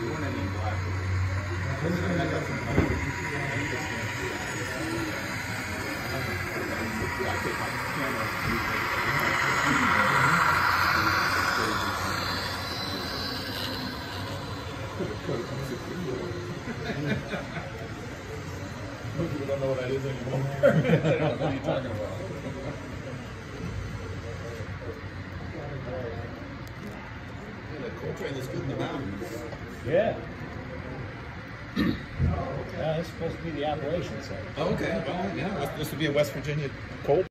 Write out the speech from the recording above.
People don't know what that is anymore. They don't know what you're talking about. Yeah, the coal train is good in the mountains. Yeah. It's supposed to be the Appalachian side. Oh, okay. Well, yeah, this would be a West Virginia coal